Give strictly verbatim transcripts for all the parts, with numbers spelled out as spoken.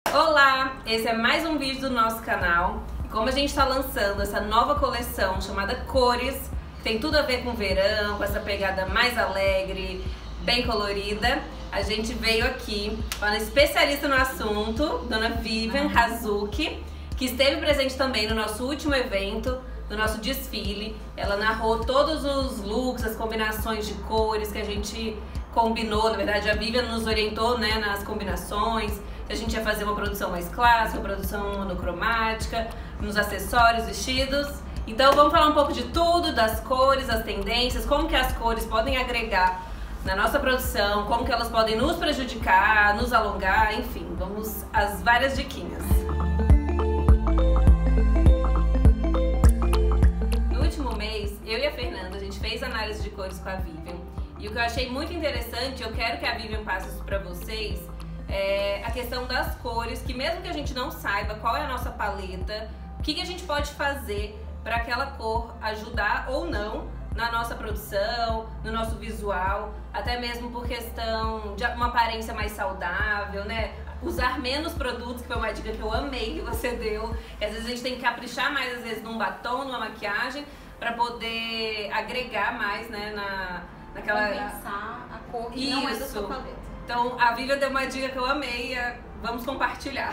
Olá, esse é mais um vídeo do nosso canal. E como a gente está lançando essa nova coleção chamada Cores, tem tudo a ver com verão, com essa pegada mais alegre, bem colorida, a gente veio aqui com a especialista no assunto, Dona Vivian Hazuki, que esteve presente também no nosso último evento, no nosso desfile. Ela narrou todos os looks, as combinações de cores que a gente combinou. Na verdade, a Vivian nos orientou, né, nas combinações. A gente ia fazer uma produção mais clássica, produção monocromática, nos acessórios, vestidos. Então vamos falar um pouco de tudo, das cores, das tendências, como que as cores podem agregar na nossa produção, como que elas podem nos prejudicar, nos alongar, enfim, vamos às várias diquinhas. No último mês, eu e a Fernanda, a gente fez análise de cores com a Vivian. E o que eu achei muito interessante, eu quero que a Vivian passe isso pra vocês, é a questão das cores, que mesmo que a gente não saiba qual é a nossa paleta, o que, que a gente pode fazer para aquela cor ajudar ou não na nossa produção, no nosso visual, até mesmo por questão de uma aparência mais saudável, né? Usar menos produtos, que foi uma dica que eu amei que você deu. E às vezes a gente tem que caprichar mais, às vezes, num batom, numa maquiagem, para poder agregar mais, né, na, naquela... compensar a cor que não é da sua paleta. Então, a Vivian deu uma dica que eu amei, vamos compartilhar.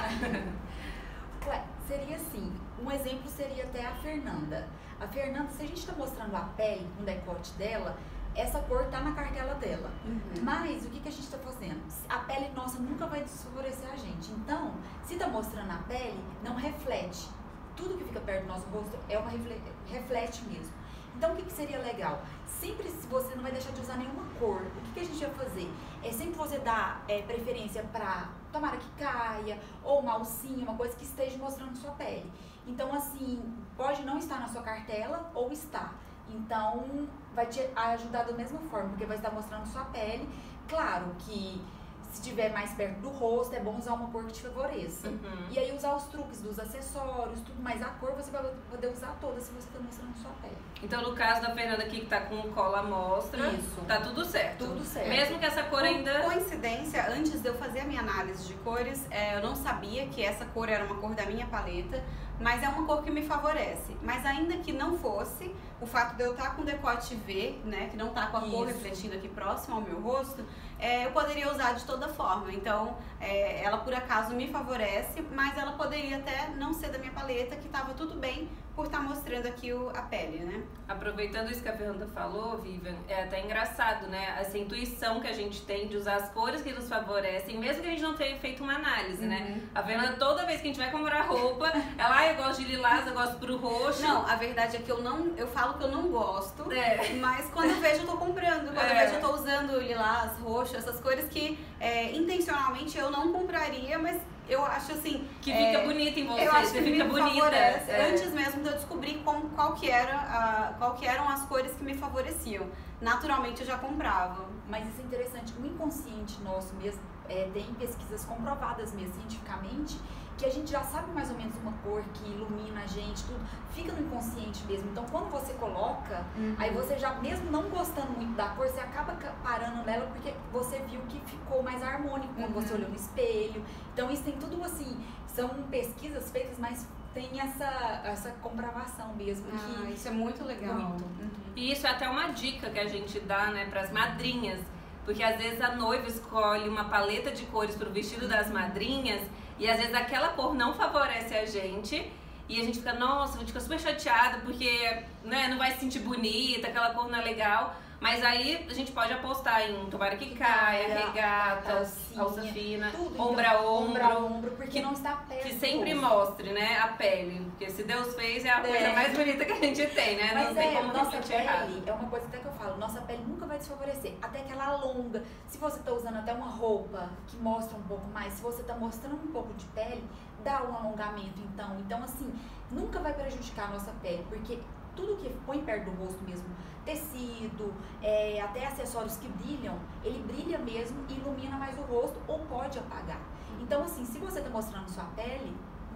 Ué, seria assim, um exemplo seria até a Fernanda. A Fernanda, se a gente está mostrando a pele, um decote dela, essa cor tá na cartela dela. Uhum. Mas o que, que a gente está fazendo? A pele nossa nunca vai desfavorecer a gente. Então, se tá mostrando a pele, não reflete. Tudo que fica perto do nosso rosto é uma refle reflete mesmo. Então, o que, que seria legal? Sempre, se você não vai deixar de usar nenhuma cor, o que, que a gente vai fazer? É sempre você dar é, preferência para tomara que caia, ou uma alcinha, uma coisa que esteja mostrando sua pele. Então, assim, pode não estar na sua cartela ou está. Então, vai te ajudar da mesma forma, porque vai estar mostrando sua pele. Claro que se estiver mais perto do rosto, é bom usar uma cor que te favoreça. Uhum. E aí usar os truques dos acessórios, tudo, mas a cor você vai poder usar toda se você está mostrando sua pele. Então, no caso da Fernanda aqui, que tá com cola à mostra, isso, tá tudo certo. Tudo certo. Mesmo que essa cor Por ainda... coincidência, antes de eu fazer a minha análise de cores, é, eu não sabia que essa cor era uma cor da minha paleta, mas é uma cor que me favorece. Mas ainda que não fosse, o fato de eu estar com decote V, né, que não tá com a Isso. cor refletindo aqui próximo ao meu rosto, é, eu poderia usar de toda forma. Então, é, ela por acaso me favorece, mas ela poderia até não ser da minha paleta, que tava tudo bem por estar mostrando aqui o, a pele, né? Aproveitando isso que a Fernanda falou, Vivian, é até engraçado, né? Essa intuição que a gente tem de usar as cores que nos favorecem, mesmo que a gente não tenha feito uma análise, uhum. né? A Fernanda, toda vez que a gente vai comprar roupa, ela, ah, eu gosto de lilás, eu gosto pro roxo. Não, a verdade é que eu não, eu falo que eu não gosto, é. mas quando eu vejo eu tô comprando, quando é. eu vejo eu tô usando lilás, roxo, essas cores que é, intencionalmente eu não compraria, mas eu acho assim... Que fica é, bonita em você, eu acho você que fica me bonita. Favorece, é. Antes mesmo de eu descobrir como, qual, que era, a, qual que eram as cores que me favoreciam. Naturalmente eu já comprava. Mas isso é interessante, o inconsciente nosso mesmo, é, tem pesquisas comprovadas mesmo, cientificamente, que a gente já sabe mais ou menos uma cor que ilumina a gente, tudo, fica no inconsciente mesmo. Então, quando você coloca, uhum. aí você já, mesmo não gostando muito da cor, você acaba parando nela porque você viu que ficou mais harmônico quando uhum. você olhou no espelho. Então, isso tem tudo assim, são pesquisas feitas, mas tem essa, essa comprovação mesmo. Ah, que isso é muito legal. Muito. Uhum. E isso é até uma dica que a gente dá, né, pras madrinhas, porque às vezes a noiva escolhe uma paleta de cores pro vestido das madrinhas e às vezes aquela cor não favorece a gente e a gente fica, nossa, a gente fica super chateada porque, né, não vai se sentir bonita, aquela cor não é legal. Mas aí a gente pode apostar em tomara que caia, regata, alcinha, alça fina, tudo, ombro então, a ombro, ombro a ombro, porque que, não está perto. Que sempre mostre, né, a pele, porque se Deus fez é a coisa é. mais bonita que a gente tem, né? Mas não tem é, como nossa pele errado. é uma coisa até que eu falo, nossa pele nunca vai desfavorecer, até que ela alonga. Se você está usando até uma roupa que mostra um pouco mais, se você está mostrando um pouco de pele, dá um alongamento então. Então assim, nunca vai prejudicar a nossa pele, porque tudo que põe perto do rosto mesmo, tecido, é, até acessórios que brilham, ele brilha mesmo e ilumina mais o rosto ou pode apagar. Então assim, se você está mostrando sua pele,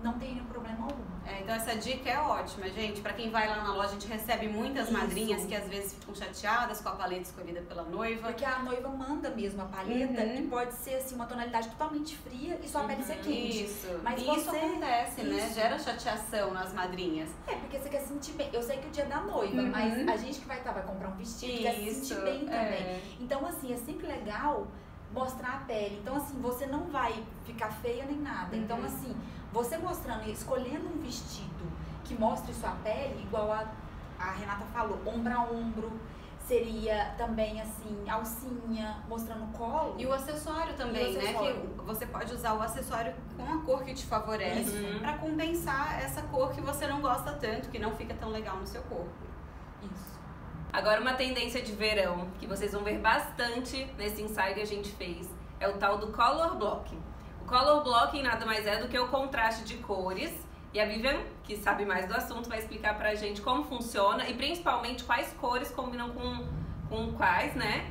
não tem nenhum problema algum. É, então essa dica é ótima, gente. Pra quem vai lá na loja, a gente recebe muitas Isso. madrinhas que às vezes ficam chateadas com a paleta escolhida pela noiva. Porque a noiva manda mesmo a paleta Uhum. e pode ser assim uma tonalidade totalmente fria e sua pele ser quente. Isso. Mas e você... isso acontece, né? Isso. Gera chateação nas madrinhas. É, porque você quer sentir bem. Eu sei que o dia da noiva, Uhum. mas a gente que vai estar vai comprar um vestido quer se Isso, sentir bem também. é. Então, assim, é sempre legal mostrar a pele. Então, assim, você não vai ficar feia nem nada. Uhum. Então, assim, você mostrando, escolhendo um vestido que mostre sua pele, igual a, a Renata falou, ombro a ombro, seria também, assim, alcinha, mostrando o colo. E o acessório também, E o né? acessório. Que você pode usar o acessório com a cor que te favorece Uhum. pra compensar essa cor que você não gosta tanto, que não fica tão legal no seu corpo. Isso. Agora uma tendência de verão, que vocês vão ver bastante nesse ensaio que a gente fez, é o tal do color blocking. O color blocking nada mais é do que o contraste de cores. E a Vivian, que sabe mais do assunto, vai explicar pra gente como funciona e principalmente quais cores combinam com, com quais, né?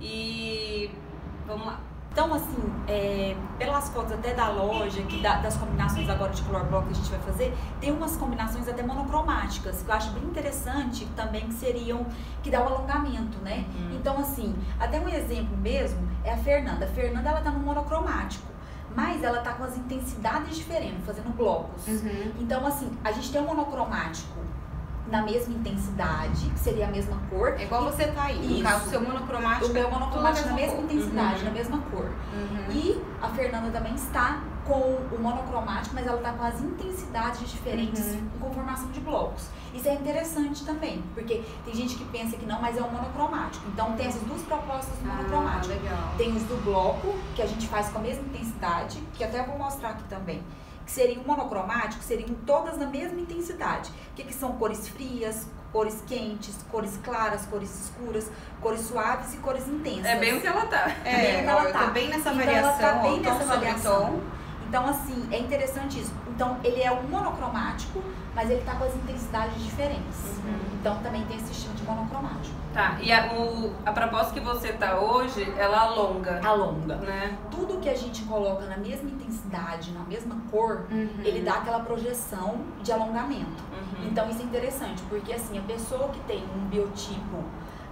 E vamos lá. Então, assim, é, pelas fotos até da loja, que da, das combinações agora de color block que a gente vai fazer, tem umas combinações até monocromáticas, que eu acho bem interessante também, que seriam, que dá o alongamento, né? Uhum. Então, assim, até um exemplo mesmo é a Fernanda. A Fernanda, ela tá no monocromático, mas ela tá com as intensidades diferentes, fazendo blocos. Uhum. Então, assim, a gente tem um monocromático na mesma intensidade, que seria a mesma cor. É igual você tá aí. No Isso. caso, o seu monocromático. O meu monocromático na mesma cor. intensidade, Uhum. na mesma cor. Uhum. E a Fernanda também está com o monocromático, mas ela está com as intensidades diferentes Uhum. em conformação de blocos. Isso é interessante também, porque tem gente que pensa que não, mas é um monocromático. Então tem essas duas propostas do monocromático. Ah, legal. Tem os do bloco, que a gente faz com a mesma intensidade, que até eu vou mostrar aqui também. Que seria um monocromático, seriam todas na mesma intensidade. O que, que são cores frias, cores quentes, cores claras, cores escuras, cores suaves e cores intensas. É bem o que ela tá. É, Bem, ela ó, eu tá. tô bem nessa Então, variação. ela tá bem ó, tom nessa sobre variação. tom. Então, assim, é interessante isso. Então, ele é um monocromático, mas ele tá com as intensidades diferentes. Uhum. Então, também tem esse estilo de monocromático. Tá, e a, o, a proposta que você tá hoje, ela alonga, Alonga. né? Tudo que a gente coloca na mesma intensidade, na mesma cor, Uhum. ele dá aquela projeção de alongamento. Uhum. Então, isso é interessante, porque assim, a pessoa que tem um biotipo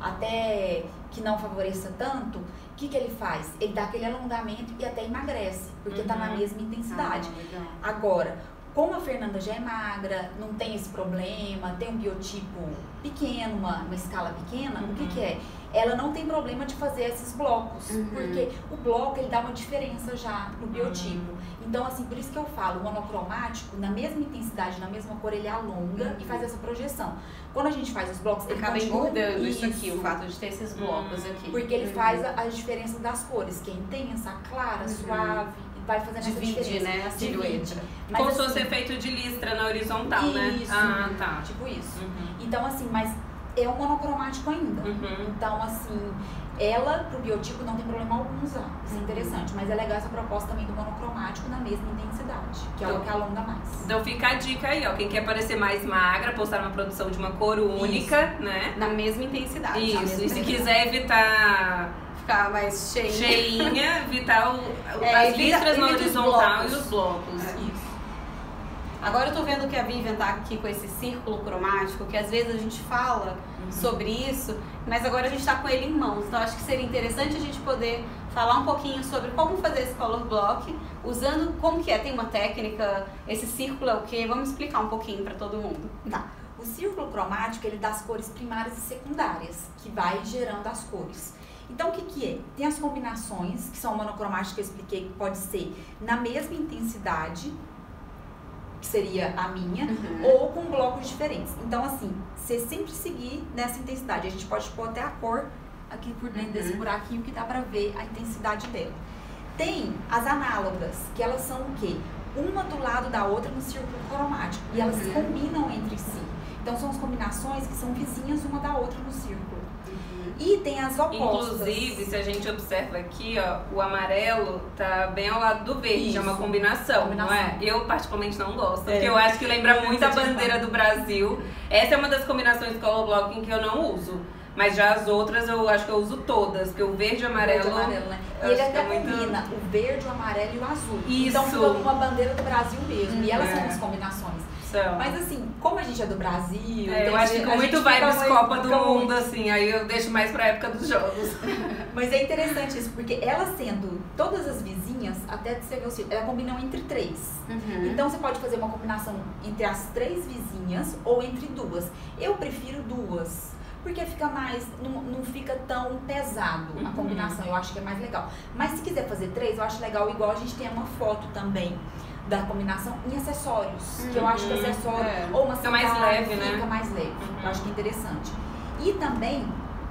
até que não favoreça tanto, o que, que ele faz? Ele dá aquele alongamento e até emagrece, porque tá na Uhum. mesma intensidade. Ah, legal. Agora, como a Fernanda já é magra, não tem esse problema, tem um biotipo pequeno, uma, uma escala pequena, o que, Uhum. que é? Ela não tem problema de fazer esses blocos, Uhum. porque o bloco ele dá uma diferença já no biotipo. Então, assim, por isso que eu falo, o monocromático, na mesma intensidade, na mesma cor, ele alonga Uhum. e faz essa projeção. Quando a gente faz os blocos, ele Acaba continua- engordando isso aqui, o fato de ter esses blocos Hum. aqui. porque ele Uhum. faz a, a diferença das cores, que é intensa, clara, Uhum. suave, vai fazendo essa Divide, diferença. né, a silhueta. Divide. Mas, Como se assim, fosse efeito de listra na horizontal, né? Isso. Ah, tá. Tipo isso. Uhum. Então, assim, mas é um monocromático ainda. Uhum. Então, assim, ela, pro biotipo, não tem problema algum usar. Isso é interessante. Mas é legal essa proposta também do monocromático na mesma intensidade, que é o que alonga mais. Então fica a dica aí, ó. Quem quer parecer mais magra, postar uma produção de uma cor única, né? Na mesma intensidade. Isso. na mesma E se intensidade. quiser evitar Ficar mais cheio. cheinha, evitar o, É, as evita- listras na evita os horizontal blocos. e os blocos. É. Isso. Agora eu tô vendo que a Vivian tá aqui com esse círculo cromático, que às vezes a gente fala sobre isso, mas agora a gente tá com ele em mãos. Então acho que seria interessante a gente poder falar um pouquinho sobre como fazer esse color block, usando como que é, tem uma técnica, esse círculo é o quê? Vamos explicar um pouquinho pra todo mundo. Tá. O círculo cromático, ele dá as cores primárias e secundárias, que vai gerando as cores. Então, o que que é? Tem as combinações, que são monocromáticas, que eu expliquei, que pode ser na mesma intensidade, que seria a minha, Uhum. ou com blocos diferentes. Então, assim, você sempre seguir nessa intensidade. A gente pode pôr até a cor aqui por dentro Uhum. desse buraquinho que dá pra ver a intensidade dela. Tem as análogas, que elas são o quê? Uma do lado da outra no círculo cromático. E elas Uhum. combinam entre si. Então, são as combinações que são vizinhas uma da outra no círculo. E tem as opostas. Inclusive, se a gente observa aqui, ó, o amarelo tá bem ao lado do verde, Isso. é uma combinação, Combinação. não é? Eu particularmente não gosto, É. porque eu acho que lembra muito a Muito bandeira do Brasil. Essa é uma das combinações color blocking que eu não uso. Mas já as outras eu acho que eu uso todas, porque o verde e o amarelo... Verde e amarelo, né? E eu ele acho que até é muito- combina o verde, o amarelo e o azul. Isso. Então fica uma bandeira do Brasil mesmo. E elas É. são as combinações. São. Mas assim, como a gente é do Brasil... É, eu tem- acho que a com muito gente vibes fica Copa muito- do fica Mundo, muito- assim, aí eu deixo mais pra época dos jogos. Mas é interessante isso, porque elas sendo todas as vizinhas, até você ver o círculo, elas combinam entre três. Uhum. Então você pode fazer uma combinação entre as três vizinhas ou entre duas. Eu prefiro duas, porque fica mais, não, não fica tão pesado a Uhum. combinação, eu acho que é mais legal. Mas se quiser fazer três, eu acho legal, igual a gente tem uma foto também da combinação em acessórios, que eu acho que Uhum. acessório É. ou uma Fica mais sandália leve, né? fica mais leve. Uhum. Eu acho que é interessante. E também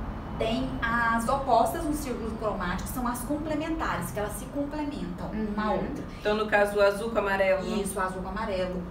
tem as opostas no círculo cromático, são as complementares, que elas se complementam uma a Uhum. outra. Então, no caso, o azul com amarelo. Isso, o azul com amarelo.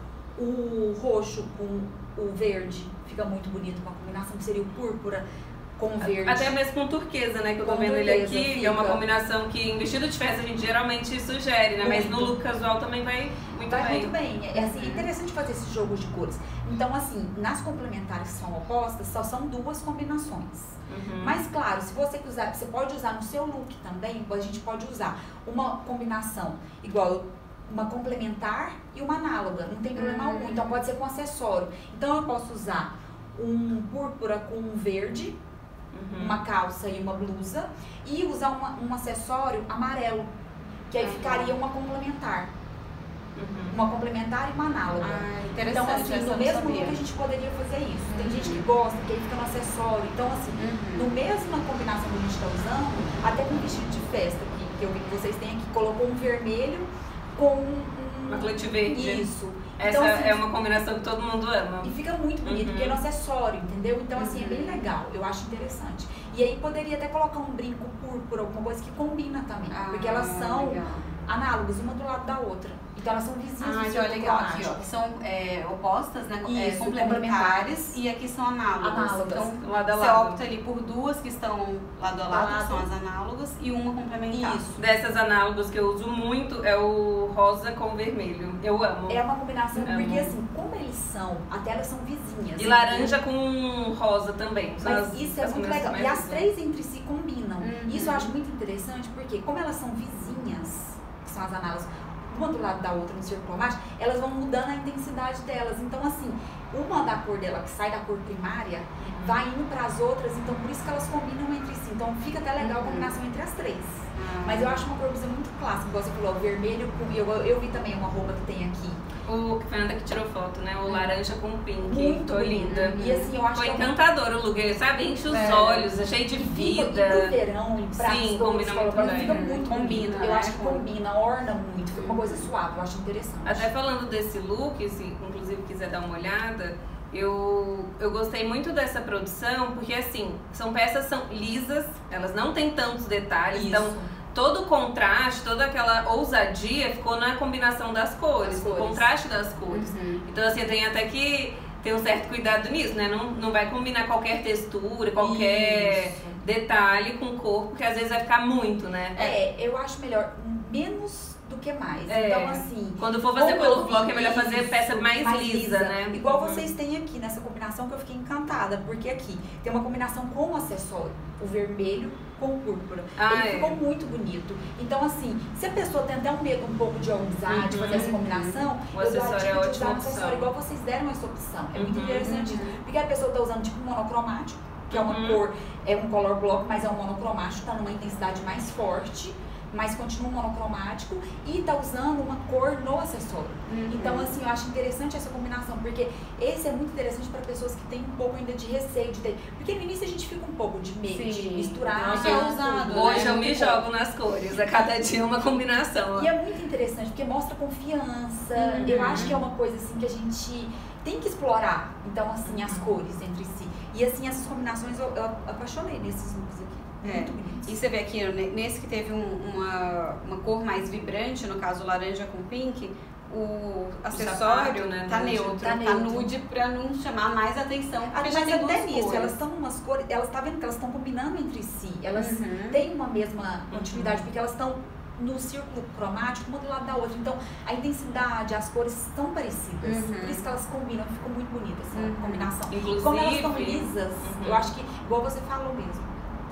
O roxo com o verde fica muito bonito com a combinação, que seria o púrpura com o verde. Até mesmo com turquesa, né? Que eu tô Com vendo ele turquesa, aqui, que é uma fica. combinação que em vestido de festa a gente geralmente sugere, né? Mas no Muito. look casual também vai muito Vai bem. muito bem. É, assim, é interessante fazer esses jogos de cores. Então, assim, nas complementares que são opostas, só são duas combinações. Uhum. Mas, claro, se você quiser, você pode usar no seu look também, a gente pode usar uma combinação igual uma complementar e uma análoga, não tem problema Uhum. algum. Então, pode ser com acessório. Então, eu posso usar um púrpura com um verde, Uhum. uma calça e uma blusa, e usar uma, um acessório amarelo, que aí Uhum. ficaria uma complementar. Uhum. Uma complementar e uma análoga. Ah, Então, interessante, assim, essa eu no não mesmo sabia. look a gente poderia fazer isso. Tem Uhum. gente que gosta, que aí fica no acessório. Então, assim, Uhum. no mesma combinação que a gente está usando, até com o vestido de festa, que, que eu vi que vocês têm aqui, colocou um vermelho com um... Uma colete verde. Isso. Essa Então, assim, é uma combinação que todo mundo ama. e fica muito bonito, Uhum. porque é no acessório, entendeu? Então, assim, é bem Uhum. legal. Eu acho interessante. E aí poderia até colocar um brinco púrpura, alguma coisa que combina também. Ah, porque elas são legal. análogas, uma do lado da outra. Então, elas são vizinhas Ah, do então é círculo legal aqui, cromático. ó. Que são é, opostas, né? É, Isso, complementares. complementares. E aqui são análogas. Análogas. Então, Lado a você lado. opta ali por duas que estão lado a Lado. lado, que são as análogas, e uma complementar. Isso. Dessas análogos que eu uso muito é o rosa com vermelho. Eu amo. É uma combinação, Amo. porque assim, como eles são, até elas são vizinhas. E laranja com rosa também. São Mas as- isso é as muito combinações legal. E mais as uso. três entre si combinam. Uhum. Isso eu acho muito interessante, porque como elas são vizinhas, que são as análogas, uma do lado da outra no círculo cromático, elas vão mudando a intensidade delas. Então, assim, uma da cor dela, que sai da cor primária, vai indo para as outras, então por isso que elas combinam entre si. Então fica até legal a Uhum. combinação entre as três. Ah. Mas eu acho uma cor muito clássica, igual você falou, vermelho com. Eu, eu vi também uma roupa que tem aqui. O que foi a Ana que tirou foto, né? O laranja com pink. Muito Ficou bonita. linda. E assim, eu acho Foi que é uma- encantador o look, sabe? Enche os É. olhos, é cheio de E fica- vida. E pro verão, e pra Sim, as combina cores, muito coloca- bem. Fica muito Combina, bonito. Eu né? acho que combina, orna muito. Fica uma coisa suave, eu acho interessante. Até falando desse look, se inclusive quiser dar uma olhada, eu, eu gostei muito dessa produção, porque assim, são peças são lisas, elas não têm tantos detalhes, Isso. então todo o contraste, toda aquela ousadia ficou na combinação das cores, Das no cores. contraste das cores. Uhum. Então assim, tem até que ter um certo cuidado nisso, né? Não, não vai combinar qualquer textura, qualquer Isso. detalhe com o corpo, porque às vezes vai ficar muito, né? É, eu acho melhor menos do que mais. É. Então, assim. Quando for fazer como pelo eu vi bloco, é melhor fazer isso, peça mais, lisa, né? Igual Uhum. vocês têm aqui nessa combinação que eu fiquei encantada, porque aqui tem uma combinação com o acessório, o vermelho com o púrpura. Ah, Ele é. ficou muito bonito. Então, assim, se a pessoa tem até um medo um pouco de ousar, de fazer essa Uhum. combinação, O eu dou a acessório dica é de ótima usar um opção. acessório igual vocês deram essa opção. É muito Uhum. interessante isso. Porque a pessoa tá usando tipo um monocromático, que é uma Uhum. cor, é um color block, mas é um monocromático, tá numa intensidade mais forte, mas continua um monocromático e tá usando uma cor no acessório. Uhum. Então, assim, eu acho interessante essa combinação, porque esse é muito interessante para pessoas que têm um pouco ainda de receio de ter. Porque no início a gente fica um pouco de medo de Sim. misturar. Nossa, tudo. é ousado, né? Hoje eu me Muito jogo nas cores, a cada dia uma combinação. E é muito interessante, porque mostra confiança. Uhum. Eu acho que é uma coisa, assim, que a gente tem que explorar. Então, assim, as cores entre si. E, assim, essas combinações, eu, eu apaixonei nesses looks aqui. É. Muito bonitos. E você vê aqui, ne- nesse que teve um- uma, uma cor mais vibrante, no caso laranja com pink, o acessório sapato, né, tá nude. neutro, Tá tá, neutro. nude pra não chamar mais atenção, Ah, porque mas já tem até duas nisso, cores. elas estão umas cores, elas tá vendo que elas estão combinando entre si. Elas Uhum. têm uma mesma continuidade, porque elas estão no círculo cromático, uma do lado da outra. Então, a intensidade, as cores são parecidas. Uhum. Por isso que elas combinam, ficou muito bonita essa Uhum. combinação. Inclusive, como elas estão lisas, uhum. eu acho que, igual você falou mesmo,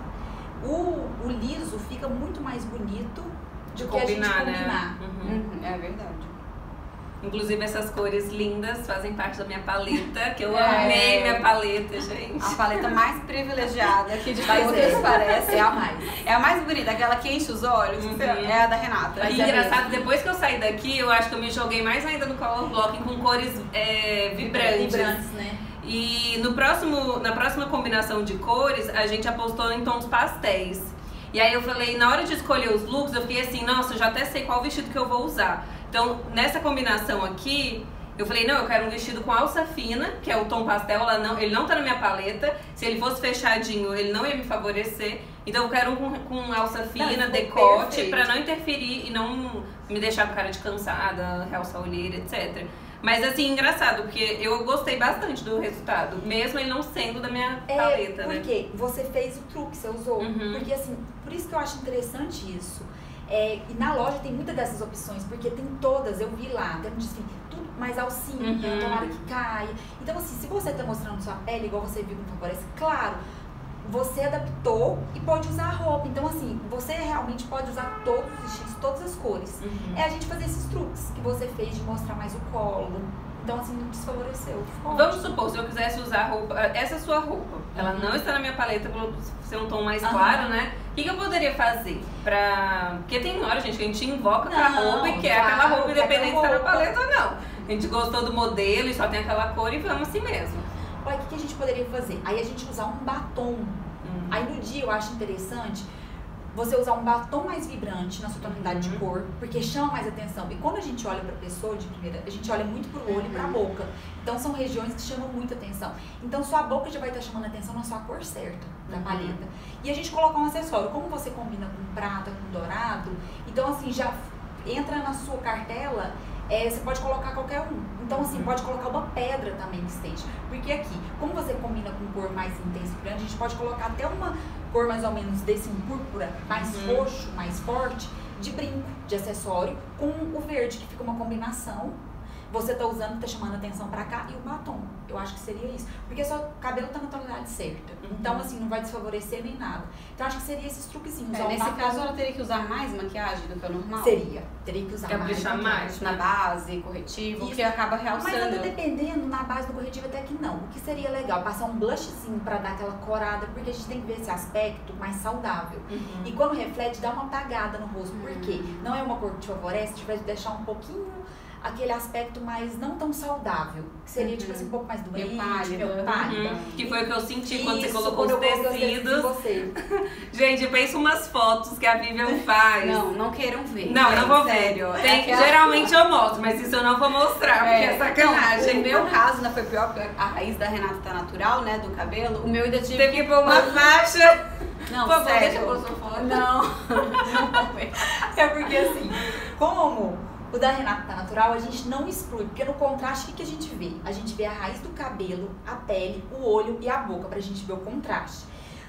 o, o liso fica muito mais bonito De do que a gente combinar, combinar. né? Uhum. Uhum, é verdade. Inclusive, essas cores lindas fazem parte da minha paleta, que eu É. amei minha paleta, gente. A paleta mais privilegiada aqui de Mas todas, é, parece. é a mais. É a mais bonita, aquela que enche os olhos, Uhum. é a da Renata. E Mas é engraçado, depois que eu saí daqui, eu acho que eu me joguei mais ainda no color blocking com cores é, vibrantes. Vibrantes, né? E no próximo, na próxima combinação de cores, a gente apostou em tons pastéis. E aí eu falei, na hora de escolher os looks, eu fiquei assim, nossa, eu já até sei qual vestido que eu vou usar. Então, nessa combinação aqui, eu falei, não, eu quero um vestido com alça fina, que é o tom pastel, ela não, ele não tá na minha paleta. Se ele fosse fechadinho, ele não ia me favorecer. Então eu quero um com, com alça fina, Não, decote, perfeito. pra não interferir e não me deixar com cara de cansada, realçar a olheira, etcétera. Mas assim, engraçado, porque eu gostei bastante do resultado, mesmo ele não sendo da minha É, paleta, né? porque você fez o truque, você usou. Uhum. Porque assim, por isso que eu acho interessante isso. É, e na loja tem muitas dessas opções, porque tem todas, eu vi lá, tem um desfile, tudo mais alcinha, Uhum. tomara que caia. Então assim, se você tá mostrando sua pele, igual você viu que não favorece, claro, você adaptou e pode usar a roupa. Então assim, você realmente pode usar todos os estilos, todas as cores. Uhum. É a gente fazer esses truques que você fez de mostrar mais o colo. Então assim, não desfavoreceu. Ficou Vamos ótimo. supor, se eu quisesse usar a roupa, essa sua roupa, ela Uhum. não está na minha paleta por ser um tom mais Aham. claro, né? O que, que eu poderia fazer pra... Porque tem hora, gente, que a gente invoca pra Não, roupa e quer claro, aquela roupa, quer independente se aquela tá na roupa. paleta ou não. A gente gostou do modelo e só tem aquela cor e vamos assim mesmo. Olha, o que que a gente poderia fazer? Aí a gente usar um batom. Hum. Aí no dia eu acho interessante você usar um batom mais vibrante na sua tonalidade Uhum. de cor, porque chama mais atenção. E quando a gente olha pra pessoa de primeira, a gente olha muito pro olho e pra Uhum. boca. Então são regiões que chamam muita atenção. Então sua boca já vai estar chamando atenção na sua cor certa da Uhum. paleta. E a gente colocar um acessório, como você combina com prata, com dourado, então assim, já entra na sua cartela, é, você pode colocar qualquer um. Então assim, Uhum. pode colocar uma pedra também que esteja. Porque aqui, como você combina com cor mais intensa e grande, a gente pode colocar até uma cor mais ou menos desse um púrpura, mais Uhum. roxo, mais forte, de brinco, de acessório, com o verde, que fica uma combinação. Você tá usando, tá chamando atenção pra cá, e o batom. Eu acho que seria isso. Porque seu cabelo tá na tonalidade certa. Uhum. Então, assim, não vai desfavorecer nem nada. Então, acho que seria esses truquezinhos. É, Usar um nesse batom. caso, ela teria que usar mais maquiagem do que o normal? Seria. Teria que usar Caprichar mais. mais. Na base, corretivo, Isso. que acaba Mas realçando. até dependendo, na base do corretivo até que não. O que seria legal? Passar um blushzinho pra dar aquela corada, porque a gente tem que ver esse aspecto mais saudável. Uhum. E quando reflete, dá uma apagada no rosto. Por quê? Uhum. Não é uma cor que te favorece, te vai deixar um pouquinho aquele aspecto mais não tão saudável. Que seria, Uhum. tipo assim, um pouco mais doente, Meio pálida. meio pálida. Uhum. Que foi o que eu senti quando você Isso, colocou quando os eu coloquei os tecidos. em você. Gente, pensa umas fotos que a Vivian faz. Não, não queiram ver. Não, eu não vou ver. Sério. Tem- É aquela- Geralmente eu mostro, mas isso eu não vou mostrar, porque é, Não, o sacanagem. meu caso ainda foi pior, porque a raiz da Renata tá natural, né, do cabelo. O meu ainda tive Teve que pôr uma faixa. Não, Por favor, sério. deixa eu pôr sua foto. Não, não vou ver. É porque assim, como o da Renata tá natural, a gente não exclui, porque no contraste, o que, que a gente vê? A gente vê a raiz do cabelo, a pele, o olho e a boca, pra gente ver o contraste.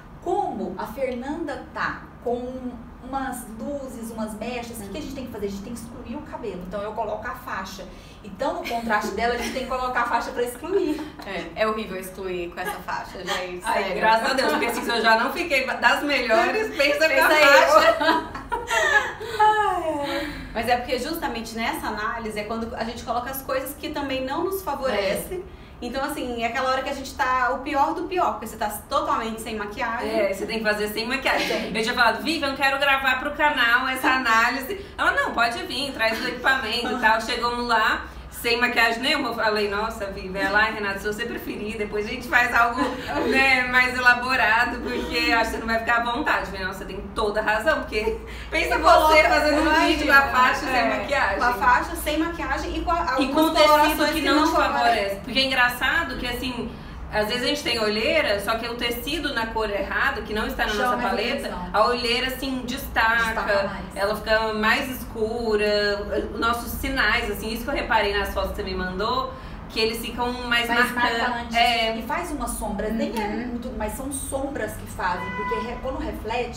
Como a Fernanda tá com umas luzes, umas mechas, o que, que a gente tem que fazer? A gente tem que excluir o cabelo, então eu coloco a faixa. Então no contraste dela, a gente tem que colocar a faixa pra excluir. É, é horrível excluir com essa faixa, gente. Ai, sério. graças a Deus, porque assim, se eu já não fiquei das melhores, pensa Pensa na aí. faixa. Mas é porque justamente nessa análise é quando a gente coloca as coisas que também não nos favorecem. Então, assim, é aquela hora que a gente tá o pior do pior, porque você tá totalmente sem maquiagem. É, você tem que fazer sem maquiagem. Eu tinha falado, Vivian, eu quero gravar pro canal essa análise. Ela, não, pode vir, traz o equipamento e tal. Chegamos lá, sem maquiagem nenhuma. Eu falei, nossa, Vivian, é lá, Renata, se você preferir, depois a gente faz algo, né, mais elaborado, porque acho que você não vai ficar à vontade. Eu falei, nossa, você tem toda a razão, porque pensa Você você coloca- fazendo um imagina, vídeo com a faixa é, sem maquiagem. Com a faixa, sem maquiagem e com, a, E com algumas o tecido colorações que não te favorece. Porque é engraçado que, assim, às vezes a gente tem olheira, só que o tecido na cor errada, que não está na Chama nossa mais paleta, atenção. a olheira, assim, destaca, Destaca mais. ela fica mais escura, os nossos sinais, assim, isso que eu reparei nas fotos que você me mandou, que eles ficam mais, Mais marcantes. marcante. É, E faz uma sombra, nem é Uhum. muito, mas são sombras que fazem, porque re- quando reflete,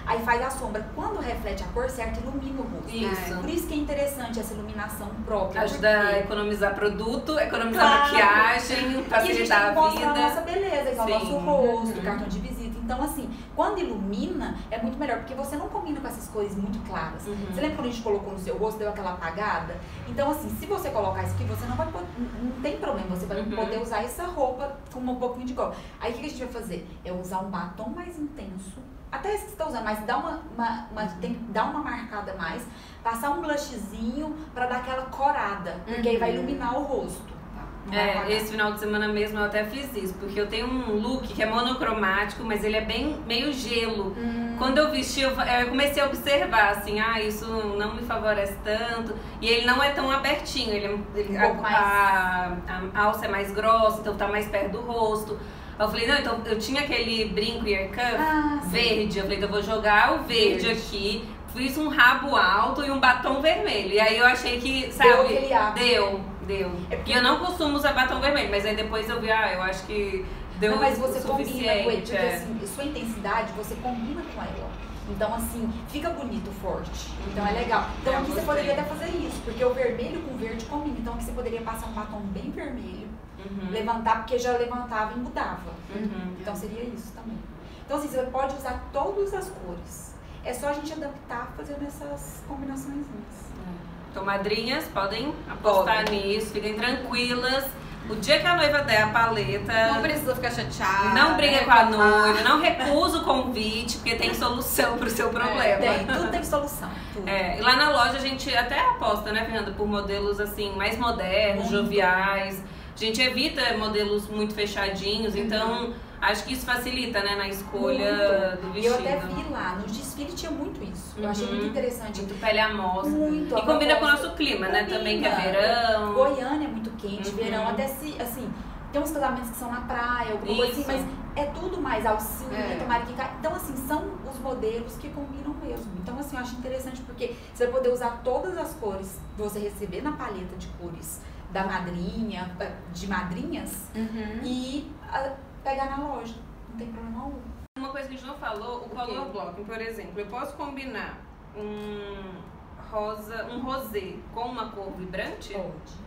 aí faz a sombra. Quando reflete a cor certa, ilumina o rosto. Isso. Por isso que é interessante essa iluminação própria. Ajuda porque... a economizar produto, economizar Claro. maquiagem, facilitar a e a gente tem que mostrar vida. a nossa beleza, igual o nosso Sim. rosto, Uhum. cartão de visita. Então, assim, quando ilumina, é muito melhor, porque você não combina com essas cores muito claras. Uhum. Você lembra quando a gente colocou no seu rosto, deu aquela apagada? Então, assim, se você colocar isso aqui, você não vai poder, não tem problema, você vai Uhum. poder usar essa roupa com um pouquinho de cor. Aí, o que a gente vai fazer? É usar um batom mais intenso, até esse que você tá usando, mas dá uma, uma, uma, tem que dar uma marcada mais, passar um blushzinho pra dar aquela corada, porque aí vai iluminar o rosto. Não vai É, apagar. esse final de semana mesmo eu até fiz isso, porque eu tenho um look que é monocromático, mas ele é bem meio gelo. Hum. Quando eu vesti, eu eu comecei a observar, assim, ah, isso não me favorece tanto. E ele não é tão abertinho, ele, é- ele- Um a, pouco mais- a, a alça é mais grossa, então tá mais perto do rosto. Aí eu falei, não, então eu tinha aquele brinco ear cuff Ah, sim. verde, eu falei, então eu vou jogar o verde, Verde. aqui. Fiz um rabo alto e um batom vermelho. E aí eu achei que, sabe, Deu aquele ar. deu, deu. É porque- E eu não costumo usar batom vermelho, mas aí depois eu vi, ah, eu acho que deu Não, mas o você combina suficiente. com ele, porque é. assim, sua intensidade, você combina com ela. Então, assim, fica bonito, forte. Então é legal. Então É, aqui você gostei. poderia até fazer isso, porque o vermelho com verde combina. Então aqui você poderia passar um batom bem vermelho, Uhum. levantar, porque já levantava e mudava. Uhum. Então seria isso também. Então assim, você pode usar todas as cores. É só a gente adaptar fazendo essas combinações. Então, madrinhas, podem apostar nisso, fiquem tranquilas. O dia que a noiva der a paleta, Não precisa ficar chateada. não briga com a reclamar. noiva, não recusa o convite, porque tem solução pro seu problema. Tem, tudo tem solução. Tudo. É, e lá na loja a gente até aposta, né, Fernanda, por modelos assim, mais modernos, Muito. joviais. A gente evita modelos muito fechadinhos, então acho que isso facilita, né, na escolha Muito. do E vestido. eu até vi lá, no desfile tinha muito isso. Eu achei Uhum. muito interessante. Muito pele à mostra. Muito. E a combina com o proposta- nosso clima, né, Combina. também, que é verão. Goiânia é muito quente, Uhum. verão, até se, assim, tem uns casamentos que são na praia, alguma coisa assim, Isso. mas é tudo mais alcinha, É. tomara que caia. Então, assim, são os modelos que combinam mesmo. Então, assim, eu acho interessante porque você vai poder usar todas as cores que você receber na paleta de cores da madrinha, de madrinhas, Uhum. e ah, pegar na loja. Não tem problema algum. Uma coisa que a gente não falou, o quê? color blocking, por exemplo, eu posso combinar um rosa, um rosé com uma cor vibrante? Pode.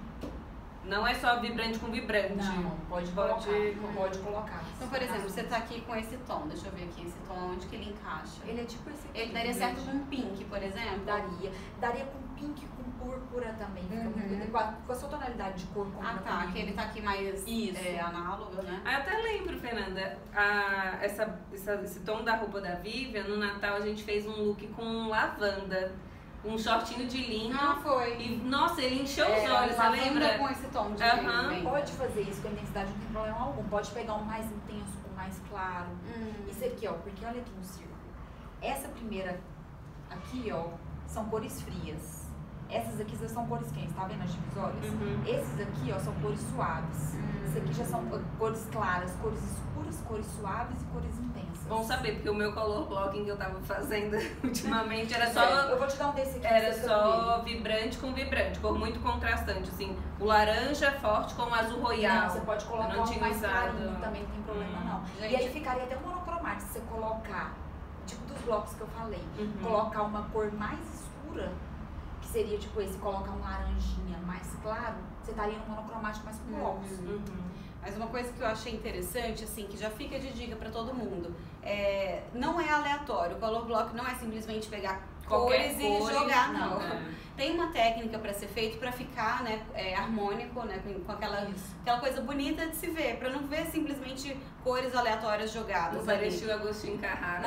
Não é só vibrante com vibrante. Não, pode Pode- colocar. Pode colocar. Então, por exemplo, você tá aqui com esse tom. Deixa eu ver aqui esse tom, onde que ele encaixa. Ele é tipo esse aqui. Ele daria certo com um pink, por exemplo? Daria. Daria com pink, com púrpura também. Fica Uhum. muito, com, a, com a sua tonalidade de cor. Ah, combina tá. comigo. Que ele tá aqui mais Isso. é, análogo, né? Ah, eu até lembro, Fernanda, a, essa, essa- esse tom da roupa da Vivian, no Natal a gente fez um look com lavanda, um shortinho de linho. Ah, foi. E, nossa, ele encheu os É, olhos, você lavanda lembra? com esse tom de Aham. bem. Pode fazer isso com a intensidade, não tem problema algum. Pode pegar um mais intenso com um mais claro. Hum. Isso aqui, ó, porque olha aqui no círculo. Essa primeira aqui, ó, são cores frias. Essas aqui já são cores quentes, tá vendo as divisórias? Uhum. Esses aqui, ó, são cores suaves. Hum. Isso aqui já são cores claras, cores escuras, cores suaves e cores intensas. Bom saber, porque o meu color blocking que eu tava fazendo ultimamente era só... Eu vou te dar um desse aqui. Era pra você só vibrante com vibrante, cor muito contrastante, assim. O laranja forte com o azul royal. Não, você pode colocar Eu não um tinha mais usado. clarinho também, não tem problema Hum. não. Gente. E aí ficaria até um monocromático se você colocar, tipo dos blocos que eu falei, Uhum. colocar uma cor mais escura, que seria tipo esse, colocar um laranjinha mais claro, você estaria no monocromático mais com blocos. Uhum. Uhum. Mas uma coisa que eu achei interessante, assim, que já fica de dica pra todo mundo, é, não é aleatório. O color block não é simplesmente pegar Qualquer cores cor e e- jogar, não. É. Tem uma técnica pra ser feito pra ficar, né, é, harmônico, né, com, com aquela, Isso. aquela coisa bonita de se ver, pra não ver simplesmente cores aleatórias jogadas Não ali. parecia o Agostinho Carrara.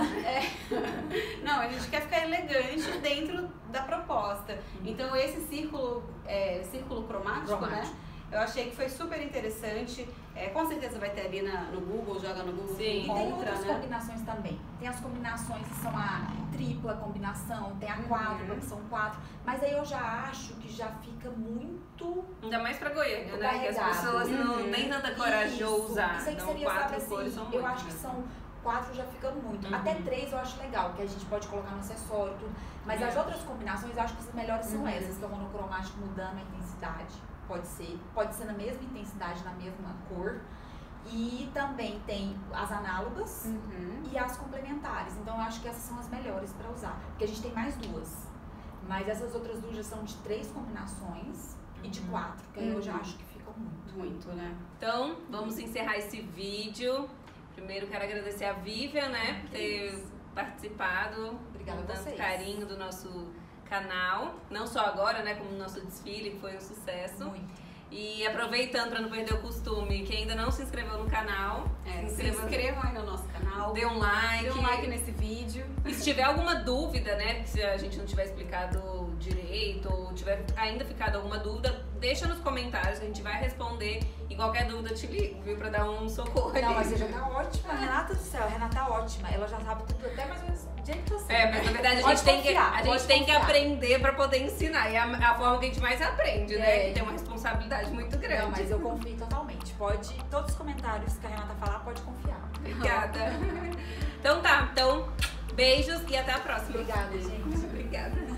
Não, a gente quer ficar elegante dentro da proposta. Então esse círculo, é, círculo cromático, Cromático. né? Eu achei que foi super interessante. É, com certeza vai ter ali na, no Google, joga no Google, Sim. que E tem encontra, outras né? combinações também. Tem as combinações que são a tripla combinação, tem a quádrupla, Uhum. que são quatro. Mas aí eu já acho que já fica muito. Ainda mais pra Goiânia, Muito né? Que as carregado. pessoas não Uhum. nem tanta coragem de Isso. usar. Isso aí que Então, seria, quatro sabe cores assim, são eu muito acho que mesmo. são quatro já ficando muito. Uhum. Até três eu acho legal, que a gente pode colocar no acessório e tudo. Mas É. as outras combinações eu acho que as melhores são Uhum. essas, que é o monocromático mudando a intensidade. Pode ser. Pode ser na mesma intensidade, na mesma cor. E também tem as análogas Uhum. e as complementares. Então eu acho que essas são as melhores para usar. Porque a gente tem mais duas. Mas essas outras duas já são de três combinações e de quatro. Que aí eu já Uhum. acho que fica muito. Muito, né? Então, vamos encerrar esse vídeo. Primeiro, quero agradecer a Vivian, né, por ter participado Obrigada com a tanto vocês. carinho do nosso canal. Não só agora, né, como no nosso desfile, que foi um sucesso. Muito. E aproveitando para não perder o costume, quem ainda não se inscreveu no canal, É, se se inscreva, inscrevam aí no nosso canal. dê um like. Dê um like nesse vídeo. E se tiver alguma dúvida, né, se a gente não tiver explicado direito ou tiver ainda ficado alguma dúvida, deixa nos comentários, a gente vai responder. E qualquer dúvida eu te ligo, viu, pra dar um socorro Não, ali. mas você já tá ótima. Renata do céu, a Renata tá ótima. Ela já sabe tudo, até mais ou menos do jeito que você. É, mas na verdade a Pode gente tem que, confiar, a gente pode tem que confiar. aprender pra poder ensinar. E é a, a forma que a gente mais aprende, né? É. Que tem uma responsabilidade muito grande. Não, mas eu confio totalmente. Pode, todos os comentários que a Renata falar, pode confiar. Obrigada. Então tá, então beijos e até a próxima. Obrigada, gente. Obrigada.